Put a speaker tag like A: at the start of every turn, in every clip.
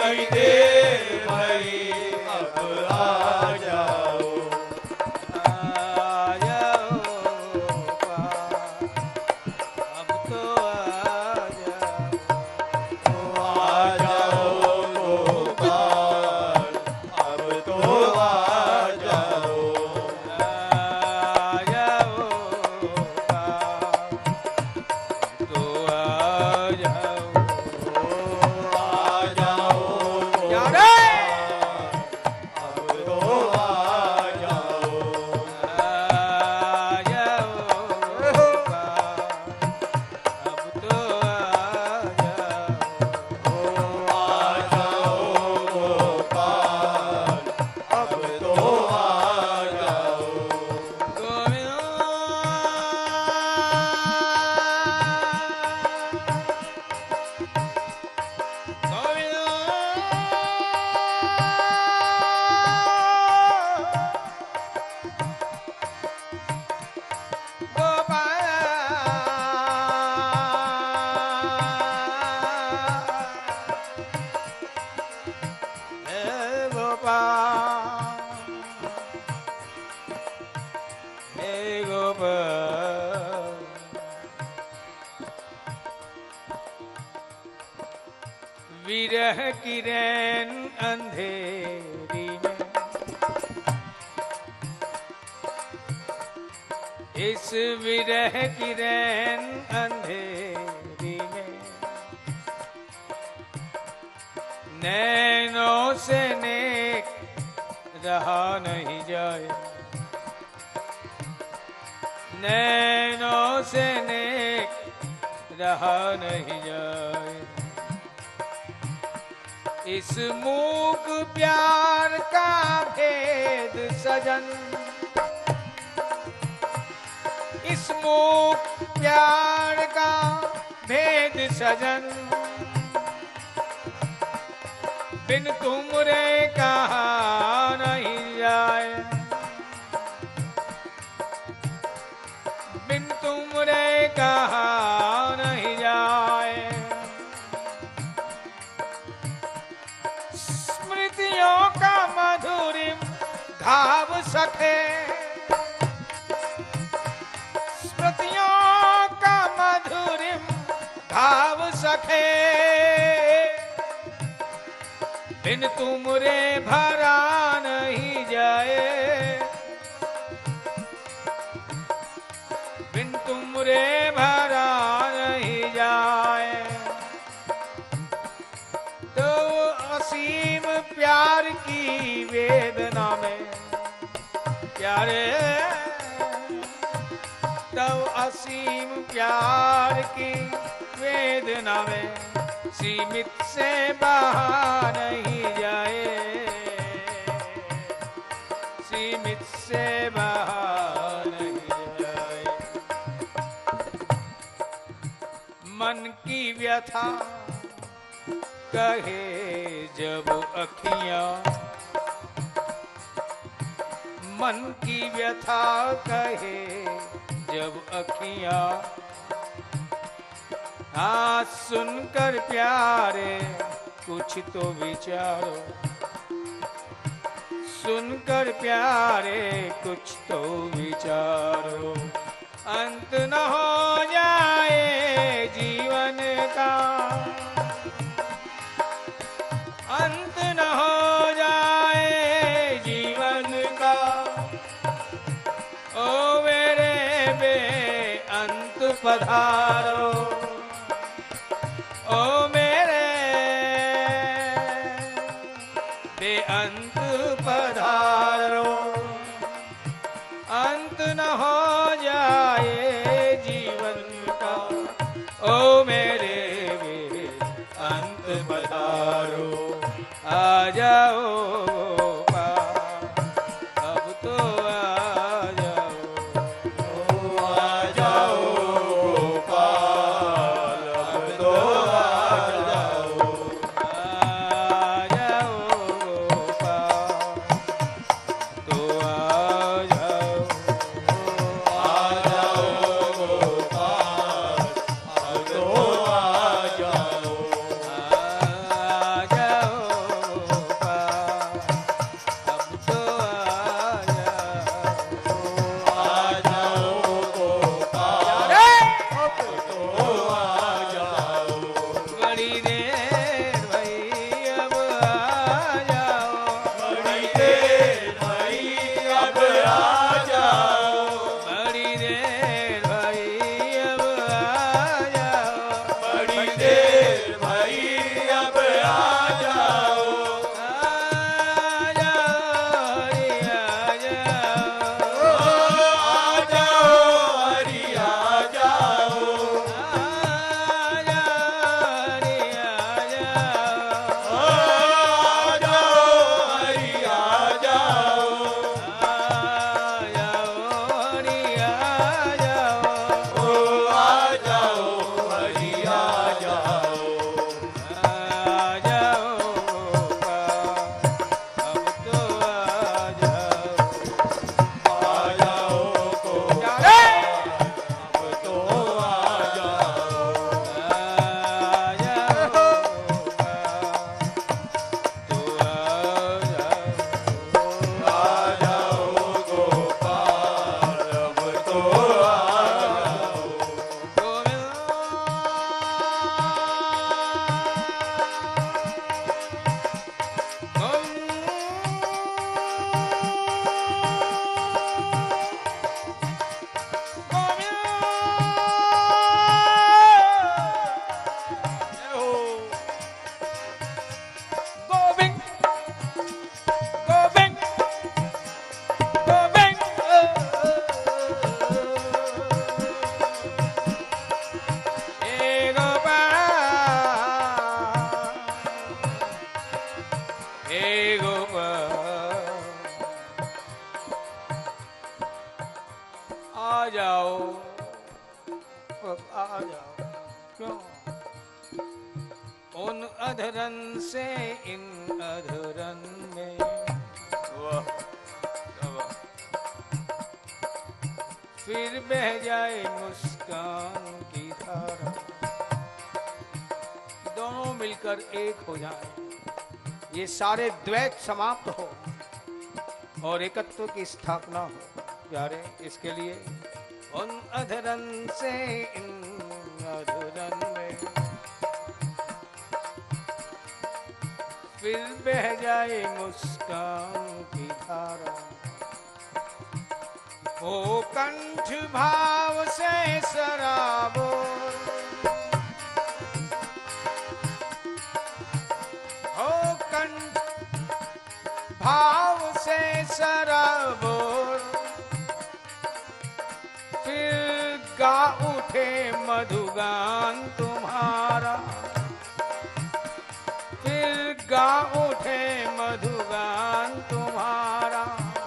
A: कई देर भई अब आ जाओ,
B: आ जाओ अब तो आ जाओ,
A: गोपाल अब तो आ जाओ,
B: आ जाओ तो आ जाओ।
A: आ जाओ
B: क्या रे?
A: अब तो आ जाओ,
B: आ जाओ अब तो आ जाओ।
A: आ जाओ गोपाल अब तो आ जाओ,
B: विरह की रैन अंधेरी में, इस विरह की रैन अंधेरी में, नैनों से नेक रहा नहीं जाए, नैनों से नेक रहा नहीं जाए। इस मूक प्यार का भेद सजन, इस मूक प्यार का भेद सजन, बिन तुमरे कहा नहीं जाए, बिन तुमरे कहा नहीं जाए। स्मृतियों का मधुरिम घाव सखे, स्मृतियों का मधुरिम घाव सखे, बिन तुमरे भरा नहीं जाए, बिन तुमरे भरा नहीं जाए। तो असीम प्यार की वेदना में प्यारे, तब असीम प्यार की वेदना में सीमित से बाहर नहीं जाए, सीमित से बाहर नहीं जाए। मन की व्यथा कहे जब अखियां, मन की व्यथा कहे जब अखियां, हाँ सुनकर प्यारे कुछ तो विचारो, सुनकर प्यारे कुछ तो विचारो। अंत न हो जाए जीवन का, अंत न हो जाए जीवन का, ओ मेरे बे अंत पधारो, ओ मेरे बेअंत पधारो। अंत न हो जाए जीवन का, ओ मेरे बेअंत पधारो। आ जाओ अब तो आ जाओ,
A: आ जाओ गोपाल अब तो आ जाओ,
B: आ जाओ तो आ जाओ,
A: आ जाओ गोपाल अब तो आ जाओ,
B: आ अधरन से इन अधरन में
A: वाह वाह।
B: फिर बह जाए मुस्कान की धारा, दोनों मिलकर एक हो जाए, ये सारे द्वैत समाप्त हो और एकत्व की स्थापना हो प्यारे। इसके लिए उन अधरन से इन अधरन में फिर बह जाए मुस्कान की धारा, ओ कंठ भाव से सराबोर, ओ कंठ भाव से सराबोर, फिर गा उठे मधुगान तुम्हारा, फिर गा उठे मधुगान तुम्हारा।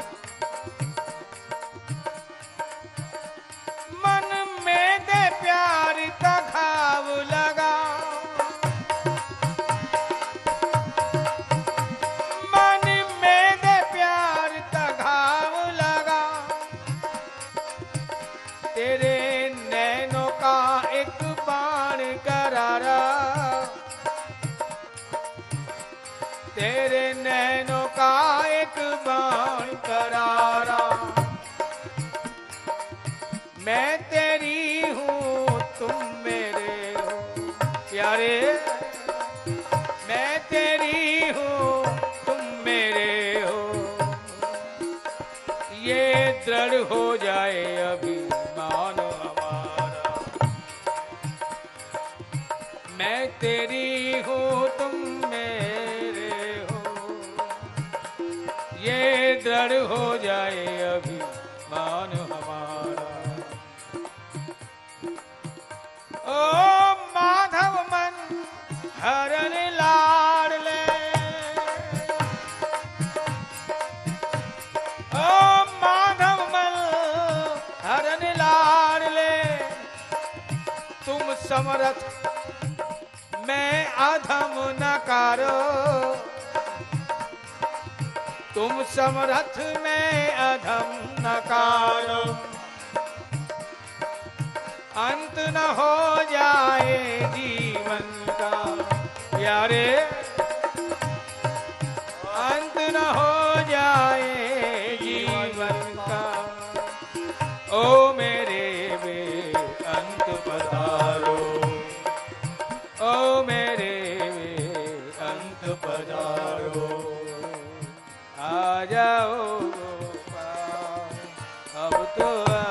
B: मन में दे प्यार का घाव लगा, मन में दे प्यार का घाव लगा, तेरे नैनों का एक बाण करारा, तेरे नैनों का एक बाण करारा। मैं तेरी हूँ तुम मेरे हो प्यारे, मैं तेरी हूँ तुम मेरे हो, ये दृढ़ हो जाए अभिमान हमारा। मैं तेरी हूँ तुम मेरे हो, ये दृढ़ हो जाए अभिमान हमारा। ओ माधव मन हरन लाडले, ओ माधव मन हरन लाडले, तुम समरथ मैं अधम नकारो, तुम समरथ में अधम नकारो। अंत न हो जाए जीवन का प्यारे, अंत न हो जाए जीवन का। ओ मेरे वे अंत पधारो, ओ मेरे वे अंत पधारो। आ जाओ अब तो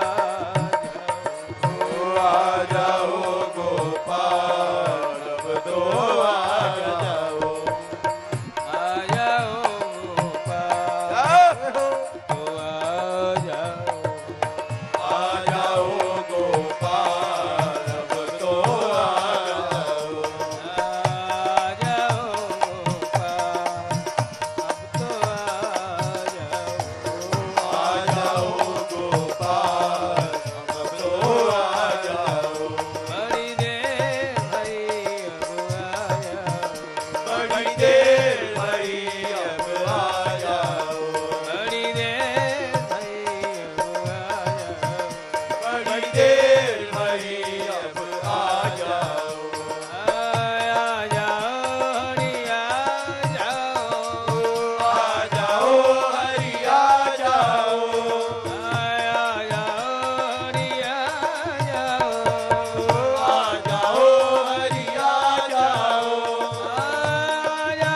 A: आ जाओ गोपाल, अब तो आ जाओ,
B: आ जाओ गोपाल, तो आ जाओ,
A: आ जाओ गोपाल, अब तो आ जाओ,
B: आ जाओ गोपाल, अब तो आ जाओ,
A: आ जाओ गोपाल, अब तो आ जाओ।
B: बड़ी देर भई अब आ जाओ,
A: बड़ी देर भई अब आ जाओ,
B: बड़ी देर भई अब आ जाओ,
A: बड़ी देर भई अब आ जाओ।
B: आ जाओ हरि आ जाओ,
A: आ जाओ हरि आ जाओ,
B: आ जाओ हरि आ जाओ,
A: आ जाओ हरि आ जाओ,
B: आ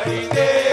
A: हरिदेव